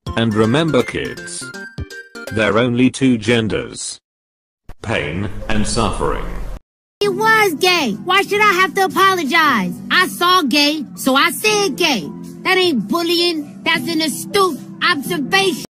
And remember kids, there are only two genders. Pain and suffering. It was gay. Why should I have to apologize? I saw gay, so I said gay. That ain't bullying. That's an astute observation.